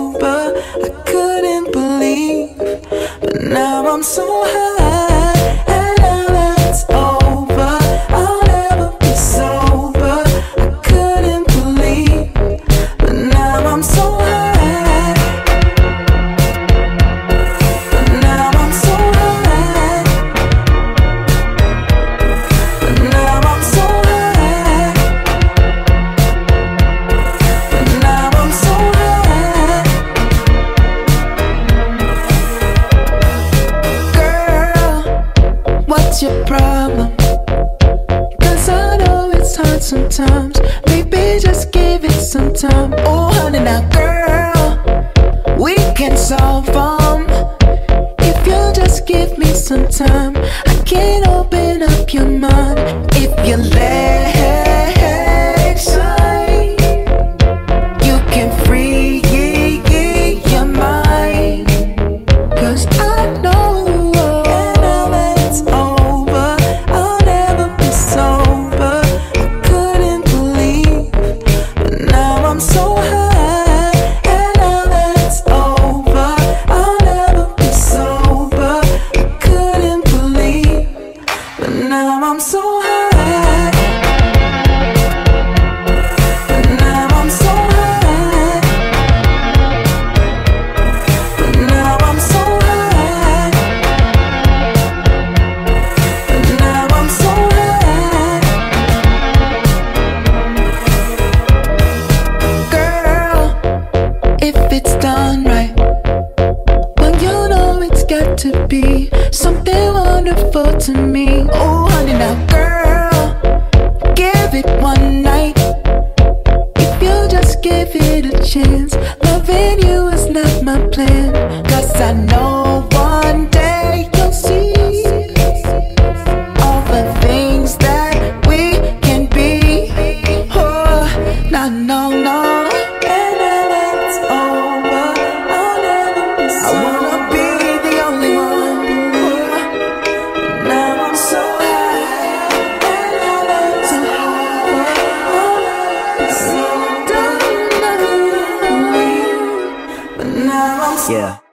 sober. I couldn't believe, but now I'm so high. And now that it's over, I'll never be sober. I couldn't believe, but now I'm so high. But now I'm so high. But now I'm so high. But now I'm so high. Girl, what's your problem? 'Cause I know it's hard sometimes. Baby, just give it some time. Oh honey, now girl, we can solve them if you just give me some time. I can open up your mind if you let slide. You can free your mind. 'Cause I know, and now that it's over, I'll never be sober. I couldn't believe, but now I'm so high. And now that it's over, I'll never be sober. I couldn't believe, but now I'm so high. But now I'm so high. But now I'm so high. But now I'm so high. Girl, if it's done right, well you know it's got to be something wonderful to me. Oh honey, now girl, give it one night. If you just give it a chance, loving you is not my plan. 'Cause I know one day you'll see all the things that we can be. Oh, no, no, no. And now that it's over, I'll never be sober. I wanna be the only one. Now I'm so high. And now that it's over, I'll never be sober. But now I'm so Yeah.